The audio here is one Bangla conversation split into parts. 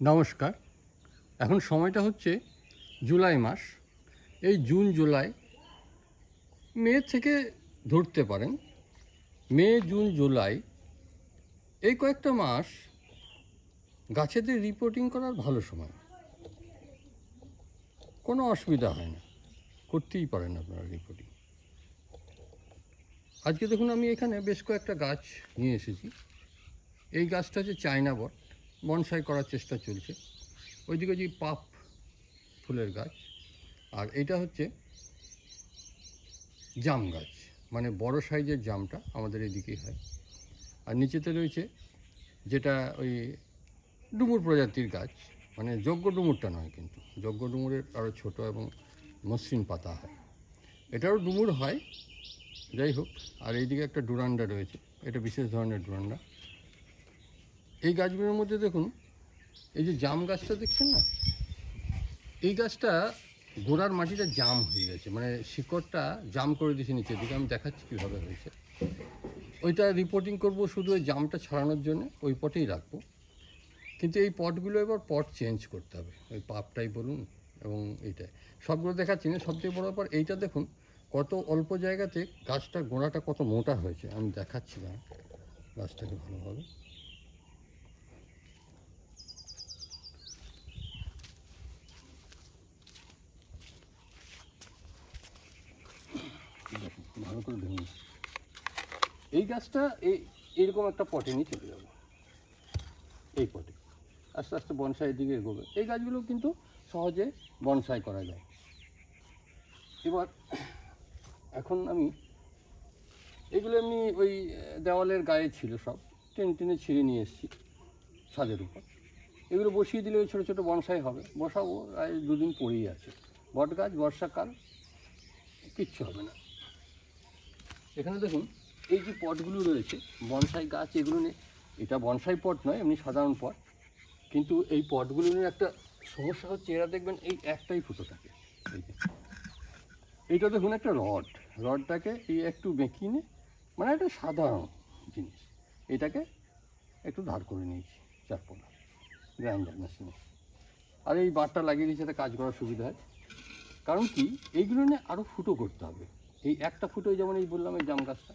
নমস্কার। এখন সময়টা হচ্ছে জুলাই মাস। এই জুন জুলাই মে থেকে ধরতে পারেন। মে জুন জুলাই এই কয়েকটা মাস গাছেদের রিপোর্টিং করার ভালো সময়, কোনো অসুবিধা হয় না, করতেই পারেন আপনারা রিপোর্টিং। আজকে দেখুন আমি এখানে বেশ কয়েকটা গাছ নিয়ে এসেছি। এই গাছটা হচ্ছে চায়না বট, বনসাই করার চেষ্টা চলছে। ওইদিকে যে পাপ ফুলের গাছ, আর এটা হচ্ছে জাম গাছ, মানে বড় সাইজের জামটা আমাদের এদিকেই হয়। আর নিচেতে রয়েছে যেটা ওই ডুমুর প্রজাতির গাছ, মানে যজ্ঞ ডুমুরটা নয়, কিন্তু যজ্ঞ ডুমুরের আরও ছোট এবং মসৃণ পাতা হয়, এটারও ডুমুর হয়। যাই হোক, আর এইদিকে একটা ডুরান্ডা রয়েছে, এটা বিশেষ ধরনের ডুরান্ডা। এই গাছগুলোর মধ্যে দেখুন, এই যে জাম গাছটা দেখছেন না, এই গাছটা গোড়ার মাটিটা জাম হয়ে গেছে, মানে শিকড়টা জাম করে দিয়েছে নিচের দিকে। আমি দেখাচ্ছি কীভাবে হয়েছে। ওইটা রিপোর্টিং করব শুধু ওই জামটা ছড়ানোর জন্য, ওই পটেই রাখবো। কিন্তু এই পটগুলো এবার পট চেঞ্জ করতে হবে, ওই পাপটাই বলুন এবং এইটাই। সবগুলো দেখাচ্ছি না, সবথেকে বড় ব্যাপার এইটা দেখুন কত অল্প জায়গাতে গাছটার গোড়াটা কত মোটা হয়েছে। আমি দেখাচ্ছি না গাছটাকে ভালোভাবে। ভালো করে দেখুন, এই গাছটা এইরকম একটা পটে নিয়ে চলে যাবে। এই পটে আস্তে আস্তে বনসাইয়ের দিকে এগোবে। এই গাছগুলো কিন্তু সহজে বনসাই করা যায়। এবার এখন আমি এগুলো এমনি ওই দেওয়ালের গায়ে ছিল, সব টেনে টেনে ছিঁড়ে নিয়ে এসেছি ছাদের উপর। এগুলো বসিয়ে দিলে ছোটো ছোটো বনসাই হবে। বসাবো, প্রায় দুদিন পরেই আছে। বট গাছ, বর্ষাকাল, কিচ্ছু হবে না। এখানে দেখুন এই যে পটগুলো রয়েছে বনসাই গাছ, এগুলো নিয়ে, এটা বনসাই পট নয়, এমনি সাধারণ পট। কিন্তু এই পটগুলো নিয়ে একটা সমস্যা হচ্ছে, এরা দেখবেন এই একটাই ফুটো থাকে। এই যে এইটা দেখুন একটা রডটাকে এই একটু বেঁকিয়ে নিয়ে, মানে একটা সাধারণ জিনিস, এটাকে একটু ধার করে নিয়েছি চারপোনা গ্রাইন্ডার মেশিনে। আর এই বারটা লাগিয়ে দিয়েছে, কাজ করার সুবিধা হয়। কারণ কি, এইগুলো নিয়ে আরও ফুটো করতে হবে। এই একটা ফুটোয়, যেমন এই বললাম এই জাম গাছটা,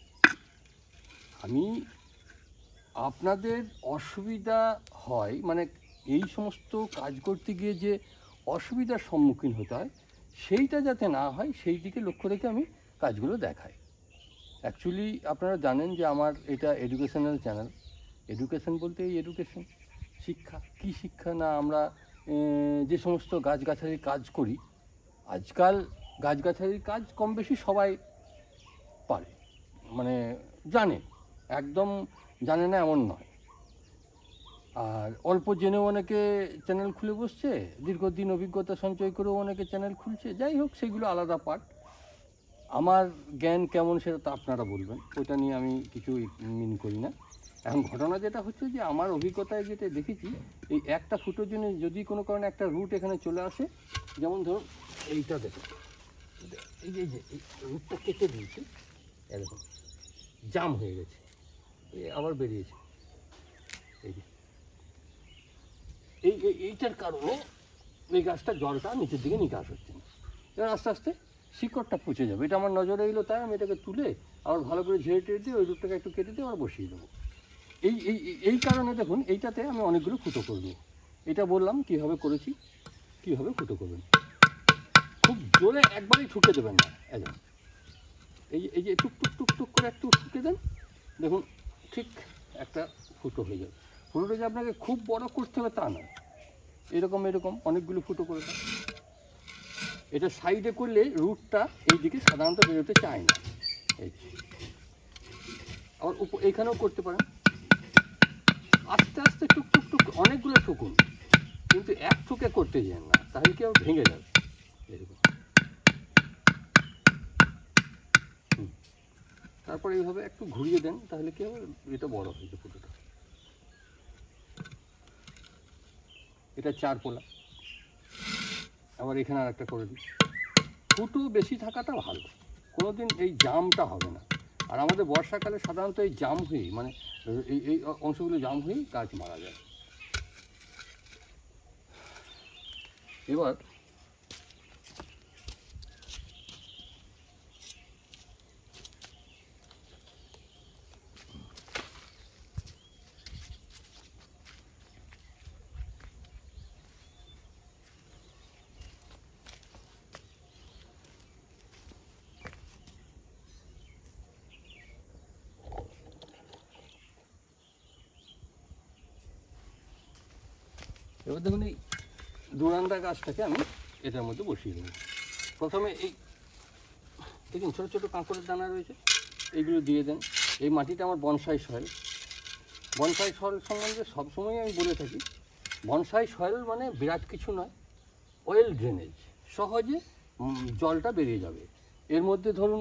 আমি আপনাদের অসুবিধা হয়, মানে এই সমস্ত কাজ করতে গিয়ে যে অসুবিধার সম্মুখীন হতে হয়, সেইটা যাতে না হয় সেই দিকে লক্ষ্য রেখে আমি কাজগুলো দেখাই। অ্যাকচুয়ালি আপনারা জানেন যে আমার এটা এডুকেশনাল চ্যানেল। এডুকেশন বলতে এই এডুকেশন, শিক্ষা। কি শিক্ষা না, আমরা যে সমস্ত গাছগাছালির কাজ করি, আজকাল গাছগাছালির কাজ কম বেশি সবাই পারে, মানে জানে, একদম জানে না এমন নয়। আর অল্প জেনেও অনেকে চ্যানেল খুলে বসছে, দীর্ঘদিন অভিজ্ঞতা সঞ্চয় করেও অনেকে চ্যানেল খুলছে। যাই হোক, সেগুলো আলাদা পার্ট। আমার জ্ঞান কেমন সেটা তো আপনারা বলবেন, ওইটা নিয়ে আমি কিছু মিন করি না। এখন ঘটনা যেটা হচ্ছে যে আমার অভিজ্ঞতায় যেটা দেখেছি, এই একটা ফুটোর জন্য যদি কোনো কারণে একটা রুট এখানে চলে আসে, যেমন ধরুন এইটা দেখুন, এই যে রুটটা কেটে দিয়েছে, এরকম জাম হয়ে গেছে, আবার বেরিয়েছে। এই যে এইটার কারণে এই গাছটা জলটা নিচের দিকে নিকাশ হচ্ছে না। এবার আস্তে আস্তে শিকড়টা পচে যাবে। এটা আমার নজরে এলো, তাই আমি এটাকে তুলে আবার ভালো করে ঝেড়ে টেড়ে দিয়ে ওই রুটটাকে একটু কেটে দিয়ে আবার বসিয়ে দেবো। এই কারণে দেখুন এইটাতে আমি অনেকগুলো ফুটো করবো। এটা বললাম কীভাবে করেছি, কীভাবে ফুটো করবেন। খুব জোরে একবারেই ঠুকে দেবেন না, একদম এই যে টুক টুক টুক টুক করে একটু ঠুকে দেন, দেখুন ঠিক একটা ফুটো হয়ে যাবে। ফুটোটা যে আপনাকে খুব বড় করতে হবে তা নয়, এরকম অনেকগুলো ফুটো করে দেন। এটা সাইডে করলে রুটটা এই দিকে সাধারণত বেরোতে চায় না। এই আবার এইখানেও করতে পারেন, আস্তে আস্তে টুক টুক টুক অনেকগুলো ঠুকুন, কিন্তু এক ঠুকে করতে যান না, তাহলে কি আবার ভেঙে যাবে। এরকম তারপর এইভাবে একটু ঘুরিয়ে দেন, তাহলে কি হবে, এটা বড় হয়েছে ফুটোটা। এটা চারপোলা। আবার এখানে আর একটা করে দিই। ফুটো বেশি থাকাটা ভালো, কোনোদিন এই জামটা হবে না। আর আমাদের বর্ষাকালে সাধারণত এই জাম হয়েই, মানে এই অংশগুলো জাম হয়েই গাছ মারা যায়। এবার দেখুন এই দুরান্দা গাছটাকে আমি এটার মধ্যে বসিয়ে দেবো। প্রথমে এই দেখুন ছোটো ছোটো কাঁকড়ের দানা রয়েছে, এইগুলো দিয়ে দেন। এই মাটিটা আমার বনসাই সয়েল। বনসাই সয়েল সম্বন্ধে সবসময় আমি বলে থাকি, বনসাই সয়েল মানে বিরাট কিছু নয়, ওয়েল ড্রেনেজ, সহজে জলটা বেরিয়ে যাবে। এর মধ্যে ধরুন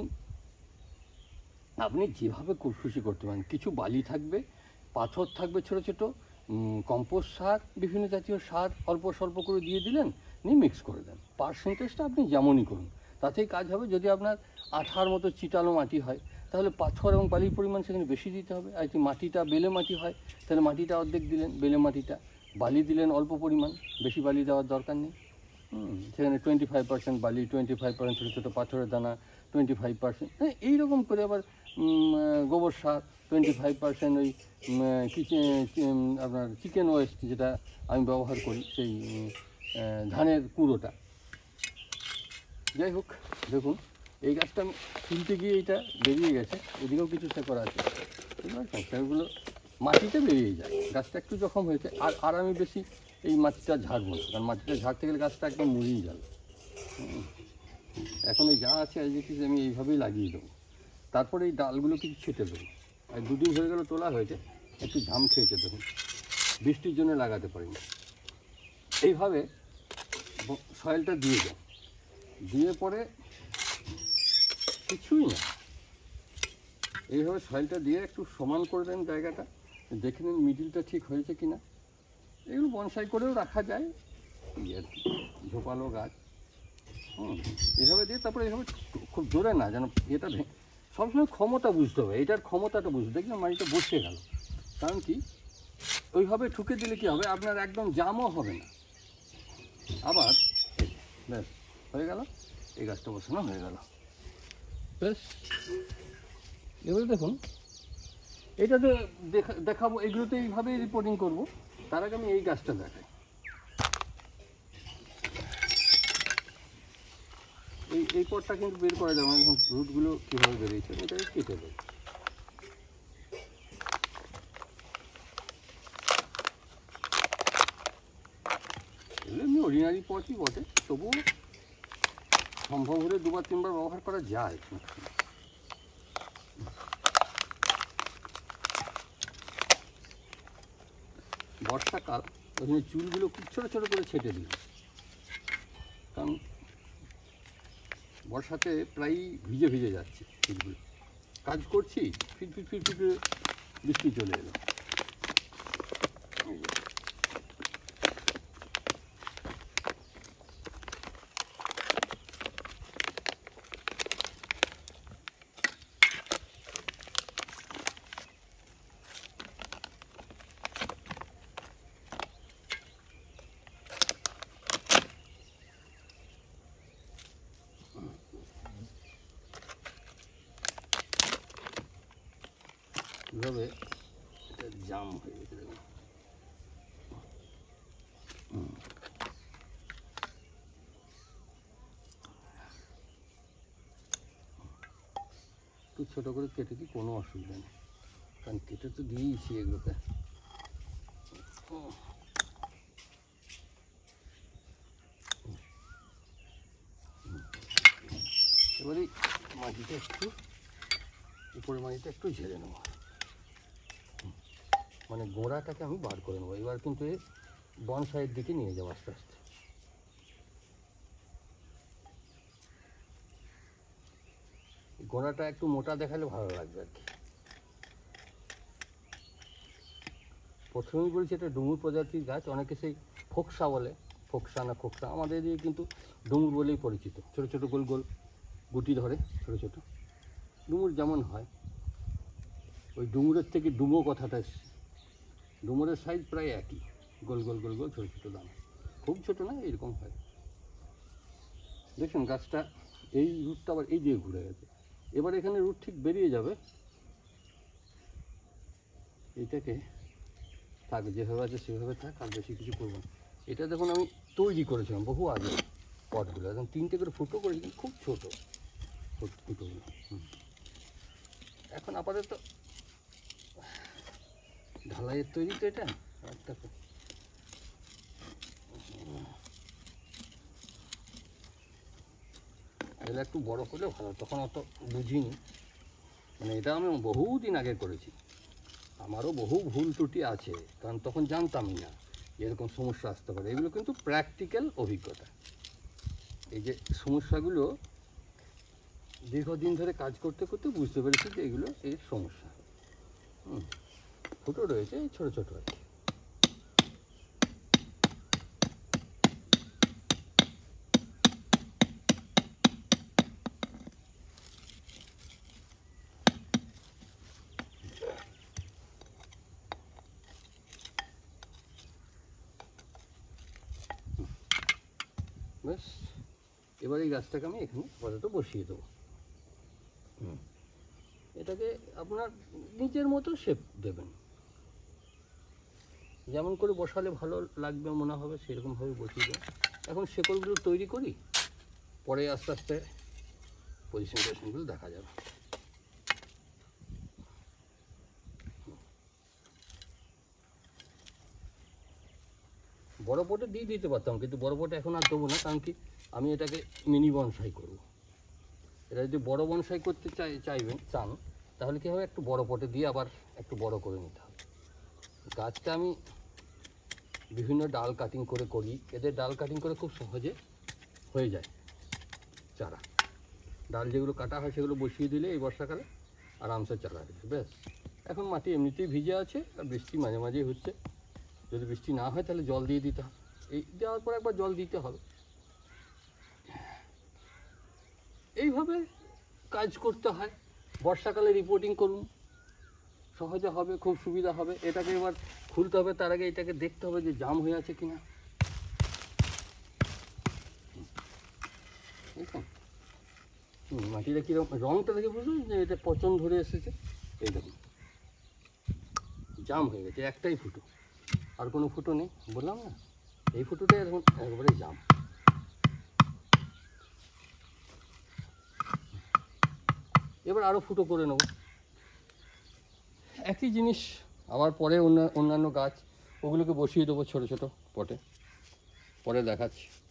আপনি যেভাবে খুশি করতে পারেন, কিছু বালি থাকবে, পাথর থাকবে ছোটো ছোটো, কম্পোস্ট সার, বিভিন্ন জাতীয় সার অল্প স্বল্প করে দিয়ে দিলেন, নিয়ে মিক্স করে দেন। পার্সেন্টেজটা আপনি যেমনই করুন তাতেই কাজ হবে। যদি আপনার আঠার মতো চিটালো মাটি হয় তাহলে পাথর এবং বালির পরিমাণ সেখানে বেশি দিতে হবে। আর যদি মাটিটা বেলে মাটি হয় তাহলে মাটিটা অর্ধেক দিলেন, বেলে মাটিটা, বালি দিলেন অল্প পরিমাণ, বেশি বালি দেওয়ার দরকার নেই। সেখানে 25% বালি, 25% ছোটো ছোটো পাথরের দানা, 25%, হ্যাঁ এইরকম করে। আবার গোবর সার 25%, ওই আপনার চিকেন ওয়েস্ট যেটা আমি ব্যবহার করি, সেই ধানের কুড়োটা। যাই হোক, দেখুন এই গাছটা আমি তুলতে গিয়ে এইটা বেরিয়ে গেছে, এদিকেও কিছু শেকড় আছে, বুঝতে পারছেন? সেগুলো মাটিতে বেরিয়ে যায়। গাছটা একটু জখম হয়েছে। আর আমি বেশি এই মাটিটা ঝাড়বো না, কারণ মাটিটা ঝাড়তে গেলে গাছটা একদম মুড়িয়ে যাবে। এখন এই যা আছে আমি এইভাবেই লাগিয়ে দেবো। তারপরে এই ডালগুলো কিছু ছেটে দেবো। আর দুদিন হয়ে গেল তোলা হয়েছে, একটু ঝাম খেয়েছে দেখুন, বৃষ্টির জন্য লাগাতে পারিনি। এইভাবে সয়েলটা দিয়ে দেন, দিয়ে পরে কিছুই না, এইভাবে সয়েলটা দিয়ে একটু সমান করে দেন জায়গাটা, দেখে নিন মিডিলটা ঠিক হয়েছে কি না। এগুলো বনসাই করেও রাখা যায়, এই আর কি, ঝোপালো গাছ। এইভাবে দিয়ে তারপরে এইভাবে খুব জোরে না, যেন এটা সবসময় ক্ষমতা বুঝতে হবে, এটার ক্ষমতাটা বুঝতে। দেখবেন মাটিটা বসে গেল, কারণ কি ওইভাবে ঠুকে দিলে কি হবে, আপনার একদম জামও হবে না। আবার ব্যাস হয়ে গেল, এই গাছটা বসানো হয়ে গেল। বেশ, এবারে দেখুন এটা তো দেখাবো, এগুলোতে এইভাবেই রিপোর্টিং করব। তার আগে আমি এই গাছটা দেখাই। এই পটটা কিন্তু বের করা যাবে না, এখন রুটগুলো কীভাবে বেরিয়েছে এটাকে কেটে দেবে। এগুলো এমনি অর্ডিনারি পটই বটে, তবুও সম্ভব হলে 2-3 বার ব্যবহার করা যায়। বর্ষাকাল, ওখানে চুলগুলো খুব ছোটো ছোটো করে ছেটে দিই, কারণ বর্ষাতে প্রায়ই ভিজে ভিজে যাচ্ছে চুলগুলো। কাজ করছি, ফির বৃষ্টি চলে এলো। এভাবে এটা জাম হয়ে গেছে দেখুন। একটু ছোটো করে কেটে দিই, কোনো অসুবিধা নেই, কারণ কেটে তো দিয়েছি এগুলোতে। এবারে মাটিটা একটু, উপরে মাটিটা একটু ঝেড়ে নেবো, মানে গোড়াটাকে আমি বার করে নেবো। এবার কিন্তু এই বনসাইয়ের দিকে নিয়ে যাবো আস্তে আস্তে। গোড়াটা একটু মোটা দেখালে ভালো লাগবে আর কি। প্রথমেই বলছি এটা ডুমুর প্রজাতির গাছ, অনেকে সেই ফোকসা বলে, ফোকসা না খোকসা, আমাদের এদিকে কিন্তু ডুমুর বলেই পরিচিত। ছোটো ছোটো গোল গোল গুটি ধরে, ছোটো ছোটো ডুমুর যেমন হয়, ওই ডুমুরের থেকে ডুমো কথাটা এসছে। ডুমুরের সাইজ প্রায় একই, গোল গোল গোল গোল ছোটো ছোটো দানা, খুব ছোটো না, এরকম হয়। দেখুন গাছটা এই রুটটা আবার এই দিকে ঘুরে গেছে, এবার এখানে রুট ঠিক বেরিয়ে যাবে। এইটাকে থাক, যেভাবে আছে সেভাবে থাক, আর বেশি কিছু করবো না। এটা দেখুন আমি তৈরি করেছিলাম বহু আগে পটগুলো, একদম 3টে করে ফুটো করেছি, খুব ছোটো ফুটোগুলো। এখন আপাতত ঢালাইয়ের তৈরি তো এটা একটা, এগুলো একটু বড় করলে ভালো, তখন অত বুঝিনি, মানে এটা আমি বহুদিন আগে করেছি, আমারও বহু ভুল ত্রুটি আছে, কারণ তখন জানতামই না এরকম সমস্যা আসতে পারে। এগুলো কিন্তু প্র্যাকটিক্যাল অভিজ্ঞতা, এই যে সমস্যাগুলো দীর্ঘদিন ধরে কাজ করতে করতে বুঝতে পেরেছি যে এগুলো এর সমস্যা। ফুটো রয়েছে ছোটো ছোটো আর কি। ব্যাস, এবার এই গাছটাকে আমি এখানে আপাতত বসিয়ে দেবো। এটাকে আপনার নিজের মতো শেপ দেবেন, যেমন করে বসালে ভালো লাগবে মনে হবে সেরকমভাবে বসিয়ে দেবেন। এখন শেকড়গুলো তৈরি করি, পরে আস্তে আস্তে পজিশনগুলো দেখা যাবে। বড় পটে দিয়ে দিতে পারতাম, কিন্তু বড় পটে এখন আর দেবো না, কারণ কি আমি এটাকে মিনি বনসাই করব। এটা যদি বড় বনসাই করতে চান তাহলে কী হবে, একটু বড় পটে দিয়ে আবার একটু বড় করে নিতে হবে। গাছটা আমি বিভিন্ন ডাল কাটিং করে করি, এদের ডাল কাটিং করে খুব সহজে হয়ে যায় চারা। ডাল যেগুলো কাটা হয় সেগুলো বসিয়ে দিলে এই বর্ষাকালে আরামসে চারা হয়েছে। ব্যাস, এখন মাটি এমনিতেই ভিজে আছে, আর বৃষ্টি মাঝে মাঝেই হচ্ছে, যদি বৃষ্টি না হয় তাহলে জল দিয়ে দিতে হবে, এই দেওয়ার পর একবার জল দিতে হবে। এইভাবে কাজ করতে হয়। বর্ষাকালে রিপোর্টিং করুন, সহজে হবে, খুব সুবিধা হবে। এটাকে এবার খুলতে হবে, তার আগে এটাকে দেখতে হবে যে জাম হয়ে আছে কিনা। মাটিটা কীরকম, রঙটা দেখে বুঝুন যে এটা পচন ধরে এসেছে। এই দেখুন জাম হয়ে গেছে, একটাই ফুটো, আর কোনো ফুটো নেই, বললাম না, এই ফুটোটাই এখন একবারে জাম। এবার আরও ফুটো করে নেব, একই জিনিস আবার পরে অন্যান্য গাছ ওগুলোকে বসিয়ে দেবো ছোটো ছোটো পটে, পরে দেখাচ্ছি।